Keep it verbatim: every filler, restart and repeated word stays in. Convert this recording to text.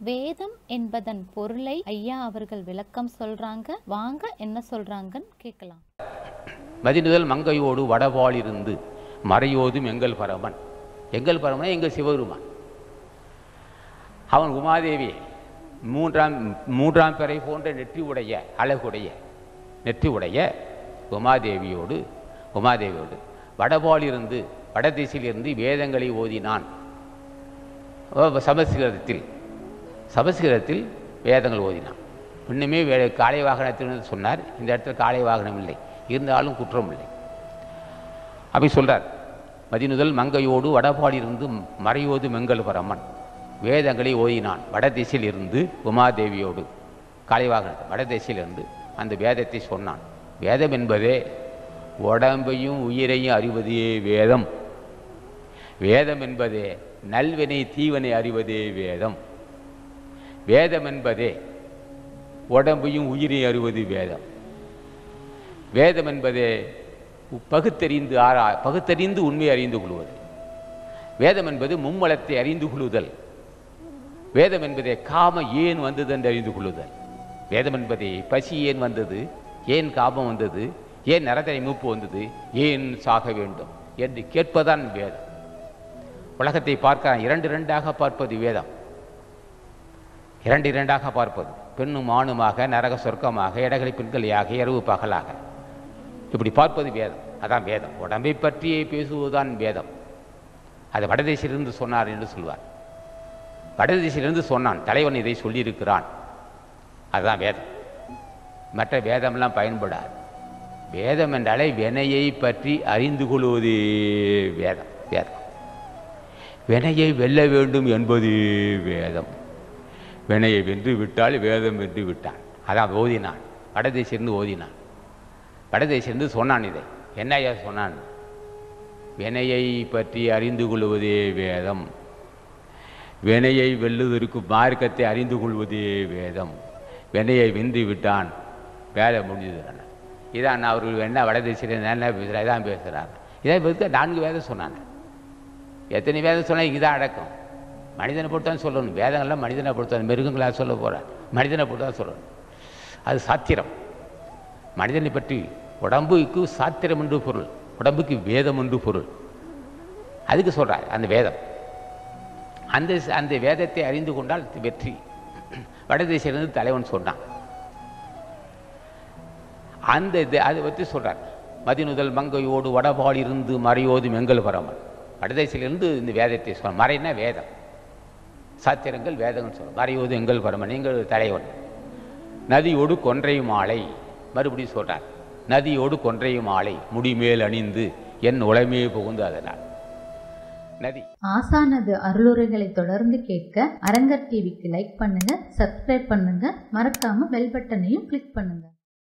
வேதம் என்பதன் பொருளை ஐயா அவர்கள் விளக்கம் சொல்றாங்க. வாங்க என்ன சொல்றாங்கன்னு கேட்கலாம். மதிநுதல் மங்கையோடு வடபாலிருந்து மறையோதும் எங்கள் பரமன். எங்கள் பரமன் எங்கள் சிவபெருமான். அவன் உமாதேவி மூன்றாம் மூன்றாம் பிறை போன்ற நெற்றி உடைய அழகுடைய நெற்றி உடைய உமாதேவியோடு உமாதேவியோடு வடபாலிருந்து வடதிசையிலிருந்து வேதங்களை ஓதினான். சமஸ்கிருதத்தில் சமஸ்கிருதத்தில் வேதங்கள் ஓதினான். இன்னுமே வே காளை வாகனத்தில் சொன்னார். இந்த இடத்துல காளை வாகனம் இல்லை, இருந்தாலும் குற்றம் இல்லை. அப்படி சொல்கிறார். மதிநுதல் மங்கையோடு வடபாலிருந்து மறையோது மெங்கல் பரமன் வேதங்களை ஓதினான். வடதிசையில் இருந்து உமாதேவியோடு காளை வாகனத்தை வடதிசையிலிருந்து அந்த வேதத்தை சொன்னான். வேதம் என்பதே உடம்பையும் உயிரையும் அறிவதே வேதம். வேதம் என்பதே நல்வினை தீவனை அறிவதே வேதம். வேதம் என்பதே உடம்பையும் உயிரையும் அறிவது வேதம். வேதம் என்பதே பகுத்தறிந்து ஆரா பகுத்தறிந்து உண்மை அறிந்து கொள்வது. வேதம் என்பது மும்மலத்தை அறிந்து கொள்ளுதல். வேதம் என்பதே காமம் ஏன் வந்தது என்று அறிந்து கொள்ளுதல். வேதம் என்பதே பசி ஏன் வந்தது, ஏன் காமம் வந்தது, ஏன் நரதரை மூப்பு வந்தது, ஏன் சாக வேண்டும் என்று கேட்பதான் வேதம். உலகத்தை பார்க்க இரண்டு இரண்டாக பார்ப்பது வேதம். இரண்டு இரண்டாக பார்ப்பது பெண்ணும் ஆணுமாக, நரக சொர்க்கமாக, இடகளை பெண்களையாக, இரவு பகலாக இப்படி பார்ப்பது வேதம். அதான் வேதம். உடம்பை பற்றியே பேசுவதுதான் வேதம். அது வடதேசிலிருந்து சொன்னார் என்று சொல்வார். வடதேசிலிருந்து சொன்னான், தலைவன் இதை சொல்லியிருக்கிறான். அதுதான் வேதம். மற்ற வேதம்லாம் பயன்படாது. வேதம் என்றாலே வினையை பற்றி அறிந்து கொள்வதே வேதம். வேதம் வினையை வெல்ல வேண்டும் என்பது வேதம். வினையை வென்று விட்டால் வேதம் வென்று விட்டான். அதான் ஓதினான். வடதேசிலிருந்து ஓதினான். வடதேசிலிருந்து சொன்னான். இதை என்னையா சொன்னான்? வினையை பற்றி அறிந்து கொள்வதே வேதம். வினையை வெல்லுவதற்கு மார்க்கத்தை அறிந்து கொள்வதே வேதம். வினையை வென்று விட்டான், வேலை முடிஞ்சது. இதான் அவர்கள் என்ன வடதேசியில் என்ன பேசுகிறார், இதான் பேசுகிறார். இதை பற்றி நான்கு வேதம் சொன்னாங்க. எத்தனை வேதம் சொன்னால் இங்கே தான் அடக்கம். மனிதனை பொறுத்து தான் சொல்லணும். வேதங்கள்லாம் மனிதனை பொறுத்து தான், மிருகங்களாக சொல்ல போகிறார். மனிதனை பொறுத்து தான் சொல்லணும். அது சாத்திரம். மனிதனை பற்றி உடம்புக்கு சாத்திரம் என்று பொருள், உடம்புக்கு வேதம் என்று பொருள். அதுக்கு சொல்கிறார் அந்த வேதம். அந்த அந்த வேதத்தை அறிந்து கொண்டால் வெற்றி. வடதேசிலிருந்து தலைவன் சொன்னான். அந்த இது அதை பற்றி சொல்கிறார். மதிநுதல் மங்கையோடு வடபாலிருந்து மறையோது மெங்கல் பரமன். வடதேசிலிருந்து இந்த வேதத்தை சொன்ன. மறைனா வேதம், சாத்திரங்கள் வேதங்கள் சொல்ல. மறையோது எங்கள் பரமன் எங்கள் தலைவன். நதியோடு கொன்றை மாலை மறுபடியும் சொல்கிறார். நதியோடு கொன்றை மாலை முடிமேல் அணிந்து என் உளமே புகுந்து அதனால் நதி. ஆசானது அருளுரைகளை தொடர்ந்து கேட்க அரங்கர் டிவிக்கு லைக் பண்ணுங்க, சப்ஸ்கிரைப் பண்ணுங்க, மறக்காம பெல் பட்டனையும் கிளிக் பண்ணுங்க.